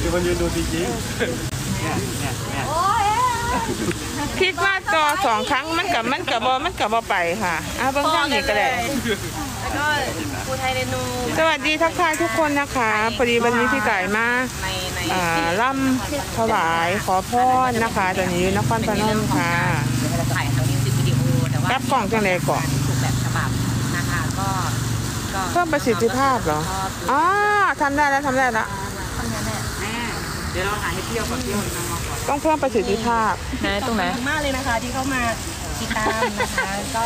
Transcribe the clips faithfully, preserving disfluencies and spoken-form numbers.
อยู่คนยืนดูจริงๆเนี่ยเนี่ยเนี่ยคลิกหน้าจอสองครั้งมันกับมันกับบอมันกับบอไปค่ะอ่ะเบื้องต้นนี่ก็ได้แล้วก็ภูไทยเรนูสวัสดีทักทายทุกคนนะคะพอดีวันนี้พี่ไก่มาล่ำถวายขอพรนะคะตอนนี้นครพนมค่ะถ่ายทำมิวสิกวิดีโอแต่ว่ารับกล่องจังเลยก่อนถูกแบบฉบับนะคะก็เพิ่มประสิทธิภาพเหรออ๋อทำได้แล้วทำได้แล้วเดี๋ยวเราถ่ายให้เที่ยวก่อนเที่ยวต้องเพิ่มประสิทธิภาพนะตรงไหนมากเลยนะคะที่เข้ามาติดตามนะคะก็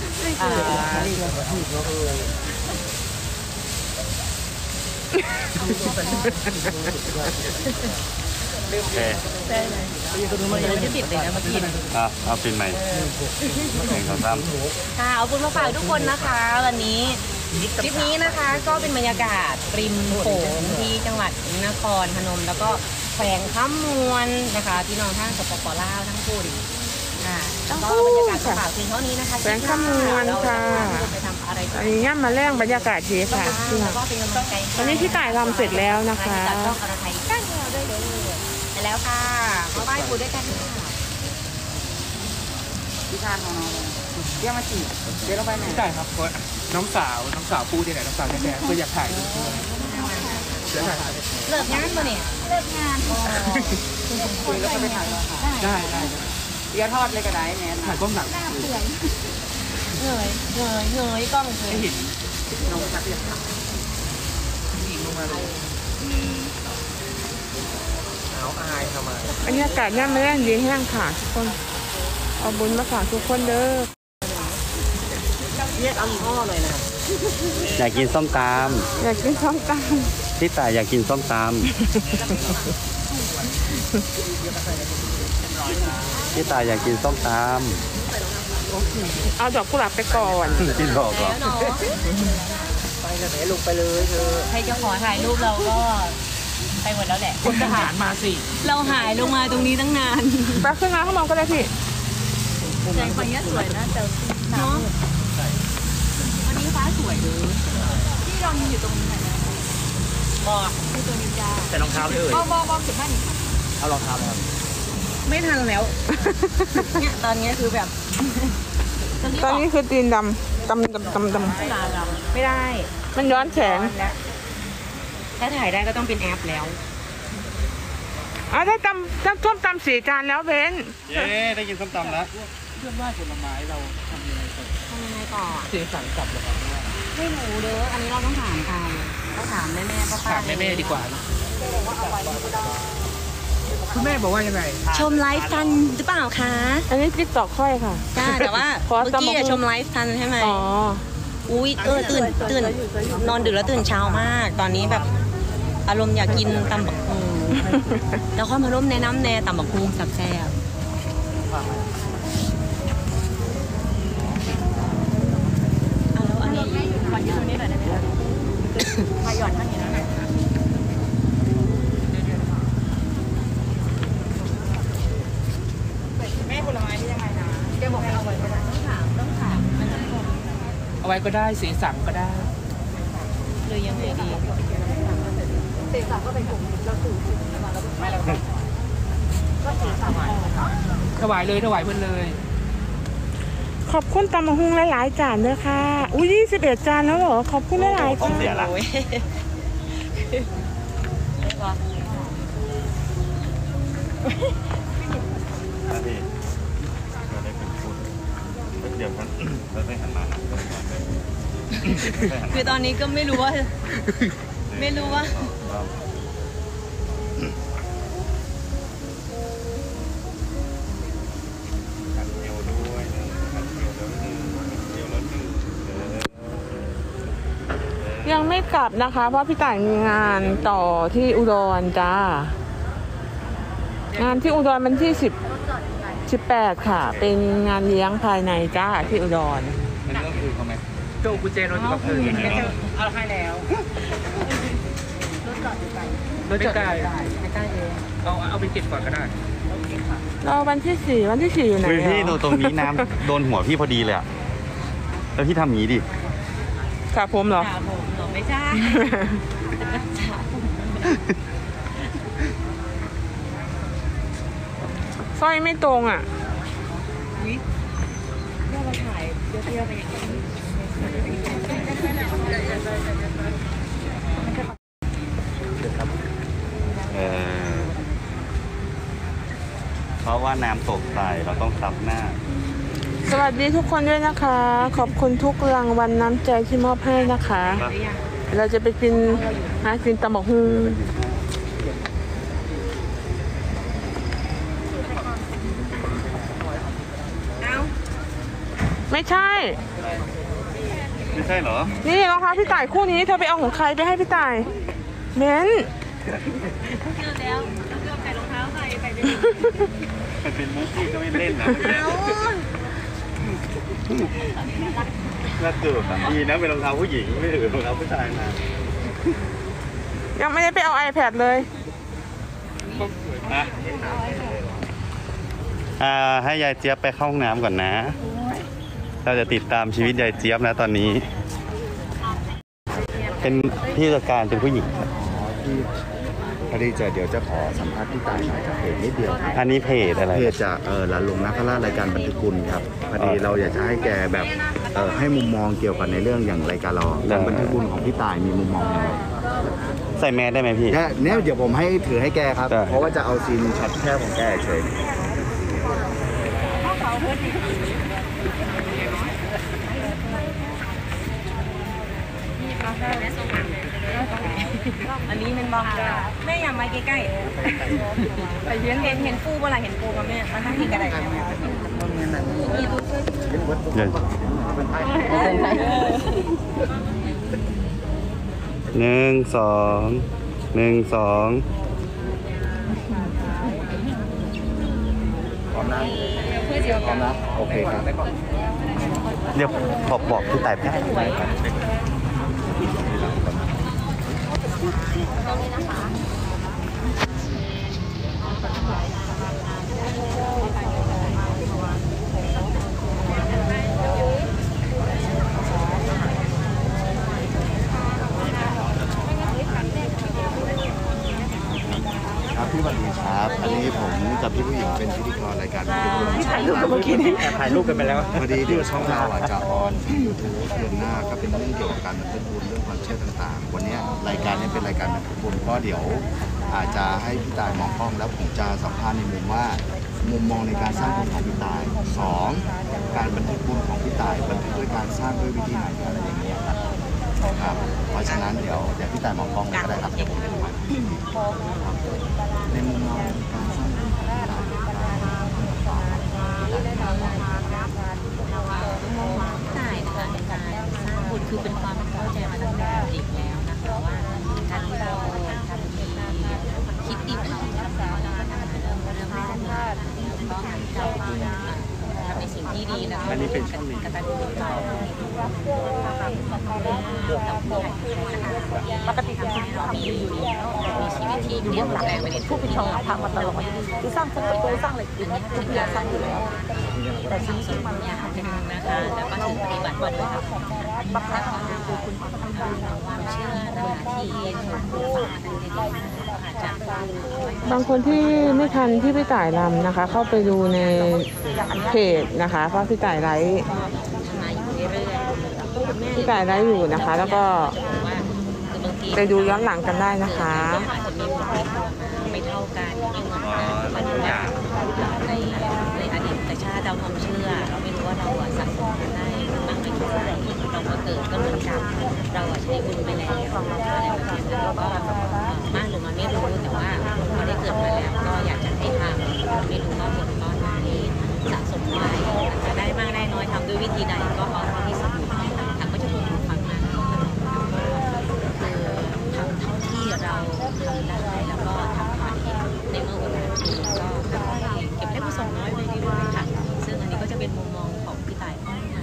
ลืมแพ้ได้เลยมันจะติดเลยนะเมื่อกี้อ่ะเอาปินใหม่หนึ่งสองสามค่ะเอาบุญมาฝากทุกคนนะคะวันนี้คลิปนี้นะคะก็เป็นบรรยากาศริมโขงที่จังหวัดนครพนมแล้วก็แขวงข้ามมวนนะคะพี่น้องทั้งสปปลาวทั้งพูดค่ะก็บรรยากาศฝากเพียงเท่านี้นะคะแขวงข้ามมวนค่ะอันนี้ย่ำมาแรงบรรยากาศดีค่ะตอนนี้พี่ไก่ทำเสร็จแล้วนะคะไปแล้วค่ะมาไหว้ปู่ด้วยกันค่ะพี่ชาของน้องเรียกมาจีบเดี๋ยวเราไปไหนใช่ครับน้องสาวน้องสาวพูดที่ไหนน้องสาวแท้ๆเพื่ออยากถ่ายเลิกงานมาเนี่ยเลิกงานคุยแล้วก็ไปถ่ายได้ได้เดี๋ยวทอดเลยก็ได้แม่ถ่ายกล้องหลังเงยเงยเงยกล้องเคยเห็นน้องชักเรียกหญิงลงมาเลยเอาอายทำไมบรรยากาศย่ำมาแรงดีแห้งค่ะทุกคนเอาบุญมาฝากทุกคนเด้อเรียกเอาพ่อหน่อยนะอยากกินส้มตำอยากกินส้มตำพี่ตายอยากกินส้มตำพี่ตายอยากกินส้มตำเอาดอกกุหลาบไปก่อนกินดอกก่อนไปเลยลงไปเลยเธอใครจะขอถ่ายรูปเราก็ไปหมดแล้วแหละคุณทหารมาสิเราหายลงมาตรงนี้ตั้งนานไปขึ้นมาข้างบนก็ได้พี่แสงไฟเนี้ยสวยนะเจอเนาะวันนี้ฟ้าสวยเลยที่เราอยู่ตรงไหนนะบอกที่ตัวนินจาแต่รองเท้าเลยบอกบอกบอกถึงบ้านนี่เอารองเท้าเลยครับไม่ทันแล้วเนี่ยตอนนี้คือแบบตอนนี้คือตีนดำดำดำดำดำไม่ได้มันย้อนแสงถ้าถ่ายได้ก็ต้องเป็นแอปแล้วอ๋อได้ตำได้ส้มตำสี่จานแล้วเบนเย้ได้กินส้มตำแล้วเพื่อนว่าผลไม้เราทำยังไงก่อนทำยังไงก่อนเสียสั่งกลับหรอครับไม่รู้เด้ออันนี้เราต้องถามกันต้องถามแม่แม่ป้าป้าถามแม่แม่ดีกว่านะคุณแม่บอกว่ายังไงชมไลฟ์ทันหรือเปล่าคะอันนี้ติ๊กต็อกค่อยค่ะจ้าแต่ว่าเมื่อกี้ชมไลฟ์ทันใช่ไหมอ๋ออุ้ยเออตื่นตื่นนอนดึกแล้วตื่นเช้ามากตอนนี้แบบอารมณ์อยากกินตำบักหุ่งแล้วข้อมาร่วมในน้ำแน่ตำบักหุ่งแซ่บแล้วอันนี้ขอยืนตรงนี้หน่อยได้ไหมคะมาหย่อนท่านนี้แล้วหน่อยแม่ผลไม้ที่ยังไงนะแกบอกให้เอาไว้ก็ได้ต้องถามต้องถามเอาไว้ก็ได้สีสันก็ได้เลยยังไงดีเสียสักก็เป็นกลุ่มเราสูงไม่เราก็เสียสักถวายเลยถวายเพื่อนเลยขอบคุณตำมะฮุงหลายๆจานเลยค่ะอุ้ยยี่สิบเอ็ดจานแล้วเหรอขอบคุณหลายๆจานเสียละเดี๋ยวมันเราไม่หันมาคือตอนนี้ก็ไม่รู้ว่าไม่รู้ว่ายังไม่กลับนะคะเพราะพี่ต่ายมีงานต่อที่อุดรจ้า งานที่อุดรมันที่สิบสิบแปดค่ะเป็นงานเลี้ยงภายในจ้าที่อุดรมันก็คือเขาไหมโจกุเจนรถอยู่กับเธอเอาให้แล้วรถจอดอยู่ไกลรถจอดใกล้ใกล้เองเอาเอาไปเก็บก่อนก็ได้เราวันที่สี่วันที่สี่อยู่ไหนพี่โดนตรงนี้น้ำโดนหัวพี่พอดีเลยอะแล้วพี่ทำอย่างนี้ดิสระผมเหรอสระผมเหรอไม่ใช่สร้อยไม่ตรงอ่ะเออเพราะว่าน้ำตกใส่เราต้องซับหน้าสวัสดีทุกคนด้วยนะคะ ขอบคุณทุกรางวัลน้ำใจที่มอบให้นะคะ เราจะไปกินหากินตำบักหุ่งไม่ใช่ไม่ใช่เหรอนี่รองเท้าพี่ต่ายคู่นี้เธอไปเอาของใครไปให้พี่ต่ายเบนมันเป็นมุกที่ก็ไม่เล่นนะน่าเกิดอ่ะดีนะเป็นรองเท้าผู้หญิงไม่ถือรองเท้าผู้ชายมายังไม่ได้ไปเอา iPad เลยอ่ะอ่าให้ยายเจี๊ยบไปเข้าห้องน้ำก่อนนะ เราจะติดตามชีวิตยายเจี๊ยบนะตอนนี้ เป็นพี่จัดการเป็นผู้หญิงที่พอดีจะเดี๋ยวจะขอสัมภาษณ์พี่ตายหน่อยจากเพจนิดเดียวครับอันนี้เพจอะไรเพจจากเออหลานหลวงนาคราชรายการบันทึกบุญครับพอดีเราอยากจะให้แกแบบเออให้มุมมองเกี่ยวกับในเรื่องอย่างรายการเราการบันทึกบุญของพี่ตายมีมุมมองยังไงใส่แมสได้ไหมพี่เนี่ยเนี่ยเดี๋ยวผมให้ถือให้แกครับได้เพราะว่าจะเอาซีนช็อตแค่ของแกเฉยอันนี้เป็นบองแม่อย่ามาใกล้ๆไปเห็นเห็นเห็นปูเมื่อไหร่เห็นปูกับแม่มาทั้งที่กระไดมีตัวช่วยเดี๋ยวหนึ่งสองหนึ่งสองพร้อมนะพร้อมนะโอเคครับเดี๋ยวบอกบอกพี่ต่ายแป๊บครับพี่วันดีครับ อันนี้ผมกับพี่ผู้หญิงเป็นพิธีกรรายการบันทึกบุญถ่ายรูปกันเมื่อกี้นี้ถ่ายรูปกันไปแล้วพอดีที่ช่องเราอ่ะจะออนยูทูบเดือนหน้าก็เป็นเรื่องเกี่ยวกับการบันทึกบุญเรื่องความเชื่อต่างๆ วันนี้รายการนี้เป็นรายการบันทึกบุญก็เดี๋ยวอาจจะให้พี่ตายมองกล้องแล้วผมจะสัมภาษณ์ในมุมว่ามุมมองในการสร้างบุญของพี่ตายสองการบันทึกบุญของพี่ตายบันทึกด้วยการสร้างด้วยวิธีไหนอะไรอย่างเงี้ยครับครับ เพราะฉะนั้นเดี๋ยวเดี๋ยวพี่ตายมองกล้องเลยก็ได้ครับเดี๋ยวผมจะดูในมุมมองการสร้างบุญของพี่ตายใช่นะคะในการสร้างบุญคือเป็นความเข้าใจมาตั้งแต่เด็กแล้วนะคะว่าการที่เราทำดีคิดดีทำดีแล้วนะคะเริ่มเริ่มไม่ได้ก็เราทำในสิ่งที่ดีแล้วก็เป็นกตัญญูต่อปกติทำให้เรามีมีชีวิตที่เปลี่ยนแปลงไปในทุกช่องทางมาตลอดคือสร้างคนประตูสร้างอะไรอย่างนี้ถึงจะสร้างอยู่แล้วแต่สิ่งที่มันเนี่ยเป็นนะคะแล้วก็ถึงปฏิบัติมาด้วยค่ะบังคับคือคุณความเชื่อนะคะที่ถูกปลูกฝังในเด็กอาจจะบางคนที่ไม่ทันที่พี่ต่ายรำนะคะ เข้าไปดูในเพจนะคะเพราะพี่ต่ายไลฟ์มาอยู่เรื่อยๆพี่ต่ายไลฟ์อยู่นะคะ แล้วก็ไปดูย้อนหลังกันได้นะคะอาจจะมีบุคลิกไม่เท่ากันไม่เหมือนกันมันอย่างในในอดีตชาติเราความเชื่อ เราไม่รู้ว่าเราอะสั่งสมกันได้บ้างไม่เท่าไหร่เรามาเกิดก็เหมือนกับเราอะใช้บุญไปแล้วอะไรแบบนี้แล้วก็มากหรือน้อยไม่รู้แต่ว่าพอได้เกิดมาแล้วก็อยากจะให้ทำเราไม่รู้ว่าผลก้อนไหนสะสมไว้จะได้มากได้น้อยทำด้วยวิธีใดก็เอาเท่าที่สมบูรณ์ทางก็จะถูกปลูกฝังมาคือทำเท่าที่เราทำได้แล้วก็ทำผ่านเหตุในเมื่อวันนั้นก็เก็บได้ผู้ส่งน้อยไปเรื่อยๆค่ะซึ่งอันนี้ก็จะเป็นมุมมองของพี่ต่ายเข้ามา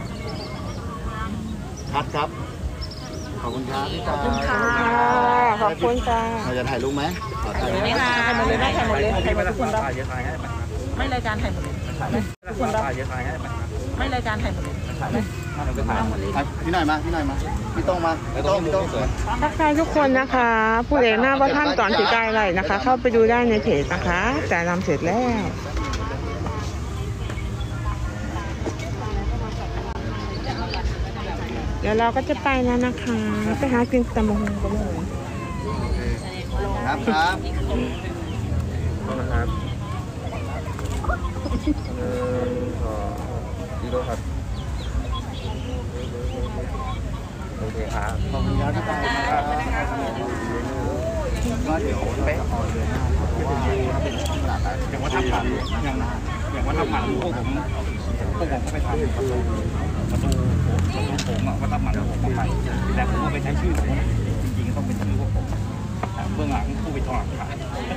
คัดครับ ขอบคุณครับพี่ตายขอบคุณค่ะเราจะถ่ายรูปไหมขอถ่ายรูปไม่ค่ะถ่ายหมดเลยนะถ่ายหมดเลยถ่ายหมดทุกคนถ่ายเยอะถ่ายให้ไม่รายการถ่ายหมดเลยทุกคนรับถ่ายเยอะถ่ายให้ไไม่รายการไทยหมดเลยพี่หน่อยมาพี่หน่อยมาพี่ต้องมาพี่ต้องพี่ต้องทักทายทุกคนนะคะ ผู้ใดหน้าว่าท่านตอนสีกายไรนะคะ เข้าไปดูได้ในเพจนะคะแต่รำเสร็จแล้ว เดี๋ยวเราก็จะไปแล้วนะคะ ไปหากินตำมะฮงกันเลยครับครับนะครับเออขอดีโลครับโอเคครับขอบคุณครับที่ตามก็เดี๋ยวไปออกเดือนหน้าเพราะว่าถ้าเป็นช่วงตลาดอย่างว่าทำหมันอย่างอย่างว่าทำหมันพวกผมพวกผมก็ไปทำประตูประตูประตูผมอ่ะว่าทำหมันผมก็ไปแต่ผมก็ไปใช้ชื่อผมจริงๆต้องเป็นชื่อพวกผมเบื้องหลังผู้ไปทอดขาย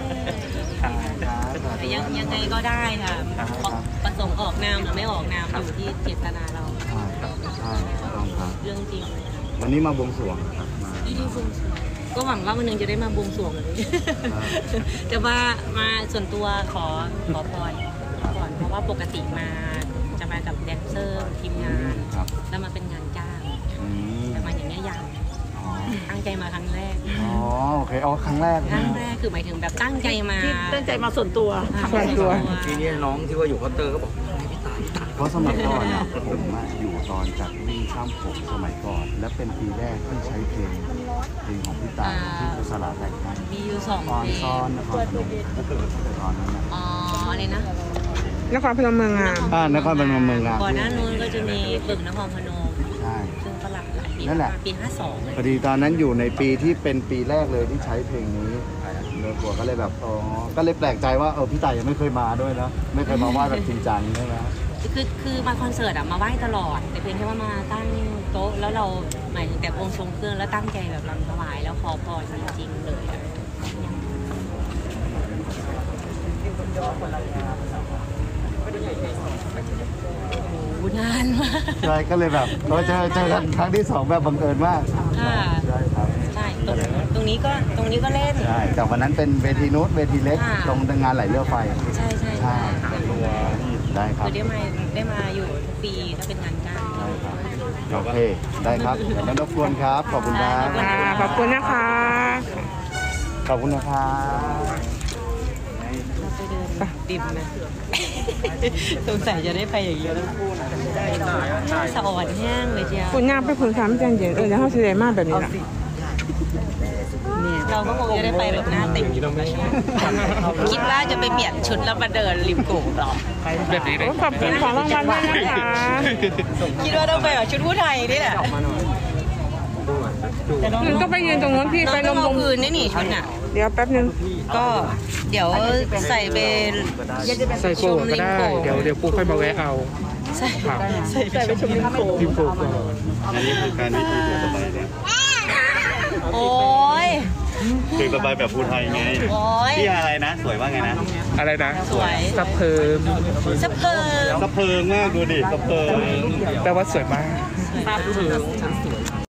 ยังยังไงก็ได้ค่ะประสงค์ออกนามหรือไม่ออกนามอยู่ที่เจตนาเราใช่ใช่ต้องครับเรื่องจริงวันนี้มาบวงสรวงครับมาก็หวังว่าวันหนึงจะได้มาบวงสรวงเลยจะมามาส่วนตัวขอขอพรก่อนเพราะว่าปกติมาจะมากับแดนเซอร์ทีมงานครับแล้วมาเป็นงานจ้างอืมแต่มาอย่างนี้ยยังตั้งใจมาครั้งแรกอ๋อโอเคเอาครั้งแรกครั้งแรกคือหมายถึงแบบตั้งใจมาตั้งใจมาส่วนตัวส่วนตัวทีนี้น้องที่ว่าอยู่เคาน์เตอร์ก็บอกเพราะสมัยก่อนเนี่ยผมอะอยู่ตอนจัดวิ่งช่างผมสมัยก่อน และเป็นปีแรกที่ใช้เพลงเพลงของพี่ตายที่ครูสลาแต่งให้มีอยู่สองตอนเพลซ้อง นนครพนมตอนนั้นนะอ๋ออะไรนะนครพนมเมืองงามอ่านครพนมเมืองงามก่อนหน้านู้นก็จะมีบึงนครพนมใช่ซึ่งฝรั่งหลายปีนั่นแหละปีห้าสองพอดีตอนนั้นอยู่ในปีที่เป็นปีแรกเลยที่ใช้เพลงนี้เนื้อตัวก็เลยแบบอ๋อก็เลยแปลกใจว่าเออพี่ต่ายยังไม่เคยมาด้วยนะไม่เคยมาไหว้แบบจริงจังใช่ไหมคือคือมาคอนเสิร์ตอะมาไหว้ตลอดแต่เพียงแค่ว่ามาตั้งโต๊ะแล้วเราหมายถึงแต่วงทรงเครื่องแล้วตั้งใจแบบรำถวายแล้วขอพรจริงๆเลยอะโอ้โหนานมากใช่ก็เลยแบบเราเจอเจอกันครั้งที่สองแบบบังเอิญมากค่ะใช่ครับใช่ตรงตรงนี้ก็ตรงนี้ก็เล่นใช่แต่วันนั้นเป็นเวทีนู้นเวทีเล็กค่ะตรงงานไหลเรือไฟใช่ใช่ใช่ใช่ได้ครับคือได้มาได้มาอยู่ทุกปีถ้าเป็นงานจ้างได้ครับโอเคได้ครับเดี๋ยวไม่รบกวนครับขอบคุณครับค่ะขอบคุณนะคะขอบคุณนะครับไปเดินดิมนะสงสัยจะได้ไปอย่างนี้แล้วสะอ่อนแห้งเลยเชียวคุณย่างไปคุณสามจันเย็นเออแล้วเขาเฉลยมากแบบนี้ล่ะเราก็คงจะได้ไปแบบหน้าเต็มคิดว่าจะไปเปลี่ยนชุดแล้วมาเดินริมโขงหรอแบบนี้เลยขอบคุณของรางวัลด้วยนะคะคิดว่าต้องไปแบบชุดผู้ไทยนี่แหละยืนก็ไปยืนตรงนู้นพี่น้องไปลต้องงเอาลงคืนได้หนิชุดน่ะเดี๋ยวแป๊บนึงก็เดี๋ยวใส่เป็นใส่โกก็ได้ เดี๋ยวเดี๋ยวปูค่อยมาแวะเอาใส่ครับใส่ไปชมริมโขงทีมโกก่อนอันนี้คือการวิธีเสือสบายเนี่ยโอ้ยเสือสบายแบบภูไทยไงโอ้ยพี่อะไรนะ สวยว่าไงนะอะไรนะสวยสะเพิมสะเพิงสะเพิงมากดูดิสะเพิงแปลว่าสวยมากสะเพิง